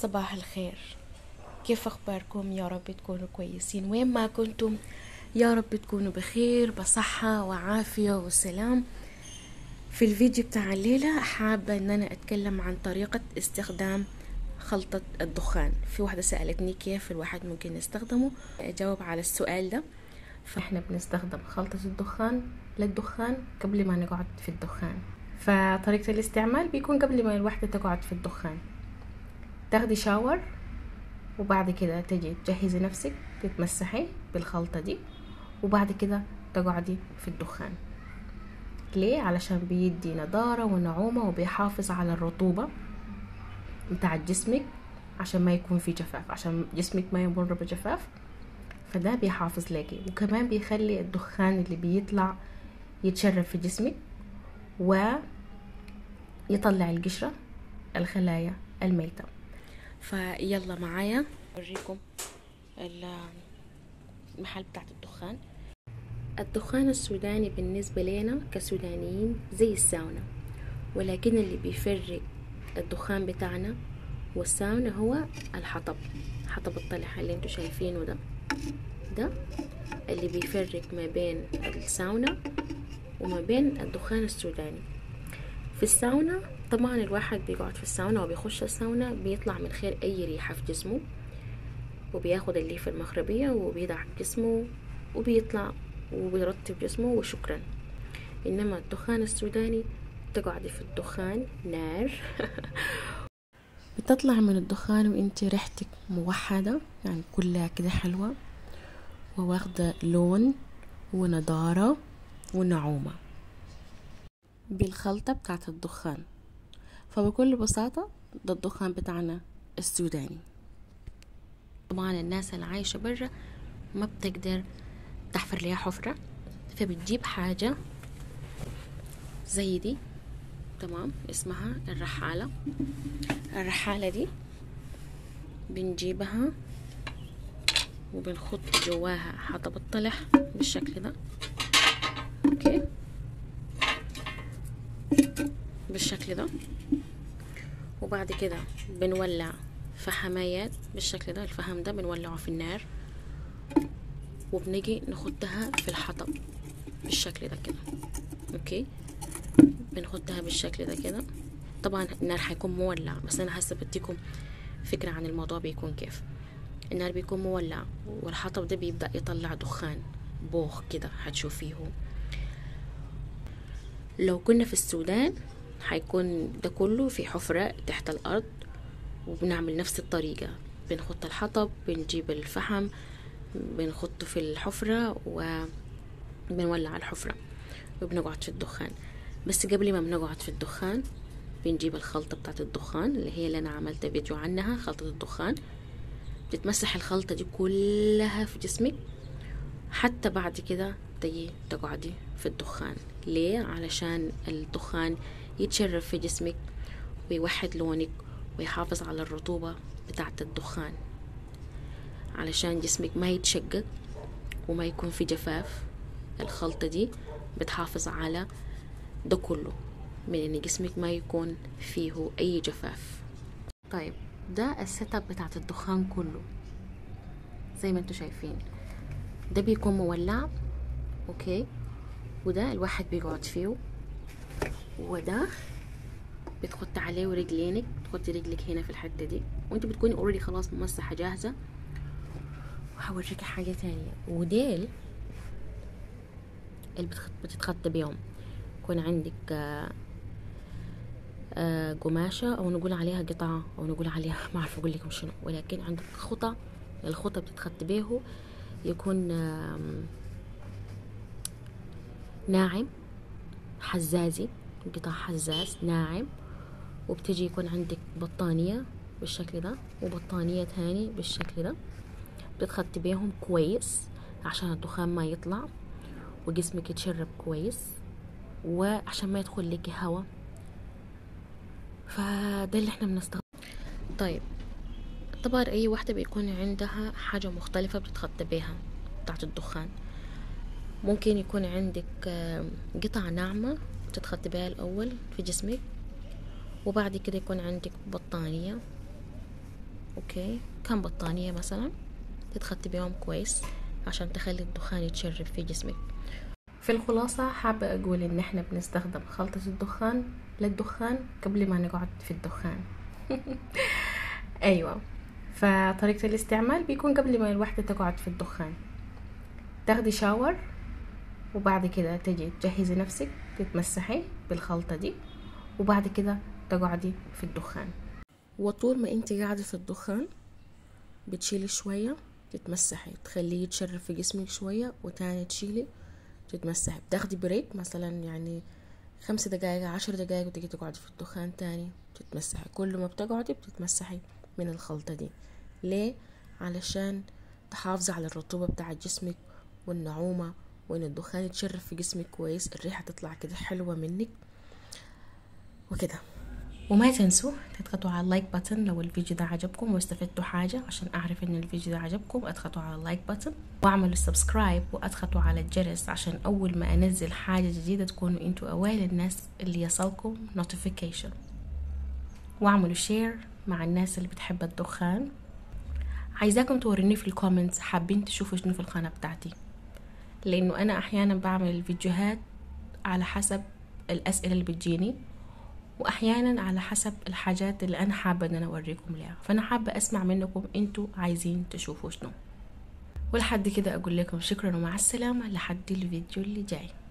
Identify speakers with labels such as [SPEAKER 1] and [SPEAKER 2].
[SPEAKER 1] صباح الخير. كيف أخباركم؟ يا رب تكونوا كويسين وين ما كنتم. يا رب تكونوا بخير بصحة وعافية وسلام. في الفيديو بتاع الليلة حابة أن أنا أتكلم عن طريقة استخدام خلطة الدخان. في واحدة سألتني كيف الواحد ممكن يستخدمه، أجاوب على السؤال ده. فإحنا بنستخدم خلطة الدخان للدخان قبل ما نقعد في الدخان. فطريقة الاستعمال بيكون قبل ما الواحدة تقعد في الدخان تاخدي شاور، وبعد كده تجي تجهزي نفسك تتمسحي بالخلطة دي، وبعد كده تقعدي في الدخان. ليه؟ علشان بيدي نضارة ونعومة وبيحافظ على الرطوبة بتاع جسمك، عشان ما يكون في جفاف، عشان جسمك ما يمر بجفاف. فده بيحافظ لك، وكمان بيخلي الدخان اللي بيطلع يتشرب في جسمك ويطلع القشرة الخلايا الميتة. فيلا معايا أوريكم المحل بتاعت الدخان. الدخان السوداني بالنسبة لنا كسودانيين زي الساونا، ولكن اللي بيفرق الدخان بتاعنا والساونا هو الحطب، حطب الطلح اللي انتوا شايفينه ده اللي بيفرق ما بين الساونا وما بين الدخان السوداني. في الساونا طبعا الواحد بيقعد في الساونا وبيخش الساونا بيطلع من غير اي ريحة في جسمه، وبياخد الليفة المخربية وبيدعك جسمه وبيطلع وبيرطب جسمه وشكرا. انما الدخان السوداني تقعدي في الدخان نار بتطلع من الدخان وانت ريحتك موحدة، يعني كلها كده حلوة وواخدة لون ونضارة ونعومة بالخلطة بتاعت الدخان. فبكل بساطة ده الدخان بتاعنا السوداني. طبعا الناس اللي عايشة برا ما بتقدر تحفر ليها حفرة، فبتجيب حاجة زي دي، تمام، اسمها الرحالة. الرحالة دي بنجيبها وبنخط جواها حطب الطلح بالشكل ده، اوكي، بالشكل ده. وبعد كده بنولع فحميات بالشكل ده، الفحم ده بنولعه في النار وبنجي نخدها في الحطب بالشكل ده كده، اوكي، بنخدها بالشكل ده كده. طبعا النار حيكون مولع، بس انا هسه بديكم فكرة عن الموضوع بيكون كيف. النار بيكون مولع والحطب ده بيبدأ يطلع دخان بوخ كده هتشوفيه. لو كنا في السودان حيكون ده كله في حفرة تحت الأرض، وبنعمل نفس الطريقة، بنخط الحطب، بنجيب الفحم، بنخطه في الحفرة وبنولع الحفرة وبنقعد في الدخان. بس قبل ما بنقعد في الدخان بنجيب الخلطة بتاعت الدخان اللي هي اللي أنا عملت فيديو عنها، خلطة الدخان. بتتمسح الخلطة دي كلها في جسمك، حتى بعد كده تجي تقعدي في الدخان. ليه؟ علشان الدخان يتشرب في جسمك ويوحد لونك ويحافظ على الرطوبة بتاعت الدخان، علشان جسمك ما يتشقق وما يكون في جفاف. الخلطة دي بتحافظ على ده كله، من ان جسمك ما يكون فيه اي جفاف. طيب ده السيت اب بتاعت الدخان كله زي ما انتوا شايفين. ده بيكون مولع، اوكي، وده الواحد بيقعد فيه، وده بتحط عليه رجلينك، تحطي رجلك هنا في الحته دي وانت بتكوني اوريدي خلاص ممسحه جاهزه. وهوريكي حاجه تانية، وديل اللي بتتخطى بيهم. يكون عندك قماشه او نقول عليها قطعه او نقول عليها ما اعرف اقول لكم شنو، ولكن عندك خطة، الخطة بتتخطى بيه يكون ناعم حزازي، قطع حزاز ناعم. وبتجي يكون عندك بطانية بالشكل ده وبطانية تاني بالشكل ده، بتخطي بيهم كويس عشان الدخان ما يطلع وجسمك يتشرب كويس وعشان ما يدخل لك هوا. فده اللي احنا بنستخدمه. طيب طبعا اي واحدة بيكون عندها حاجة مختلفة بتتخطى بيها بتاعت الدخان. ممكن يكون عندك قطع ناعمة بتتخطي بيها الاول في جسمك، وبعد كده يكون عندك بطانية اوكي، كم بطانية مثلا تتخطي بيهم كويس عشان تخلي الدخان يتشرب في جسمك. في الخلاصة حابة أقول إن إحنا بنستخدم خلطة الدخان للدخان قبل ما نقعد في الدخان. أيوة، فطريقة الاستعمال بيكون قبل ما الوحدة تقعد في الدخان، تاخدي شاور وبعد كده تجي تجهزي نفسك تتمسحي بالخلطة دي، وبعد كده تقعدي في الدخان. وطول ما انت قاعدة في الدخان بتشيلي شوية تتمسحي، تخليه يتشرب في جسمك شوية، وتاني تشيلي تتمسحي، بتاخدي بريك مثلا يعني 5 دقايق 10 دقايق، وتيجي تقعدي في الدخان تاني تتمسحي. كل ما بتقعدي بتتمسحي من الخلطة دي. ليه؟ علشان تحافظي على الرطوبة بتاعة جسمك والنعومة، وان الدخان يتشرب في جسمك كويس، الريحة تطلع كده حلوة منك وكده. وما تنسوا تضغطوا على اللايك بutton لو الفيديو ده عجبكم واستفدتوا حاجة، عشان اعرف ان الفيديو ده عجبكم اضغطوا على اللايك button، واعملوا سبسكرايب واضغطوا على الجرس عشان اول ما انزل حاجة جديدة تكونوا انتوا اوائل الناس اللي يصلكم notification. واعملوا شير مع الناس اللي بتحب الدخان. عايزاكم توريني في الكومنتس حابين تشوفوا شنو في القناة بتاعتي، لانه انا احيانا بعمل الفيديوهات على حسب الاسئلة اللي بتجيني، واحيانا على حسب الحاجات اللي انا حابة ان انا اوريكم لها، فانا حابة اسمع منكم انتوا عايزين تشوفوا شنو. ولحد كده اقول لكم شكرا ومع السلامة لحد الفيديو اللي جاي.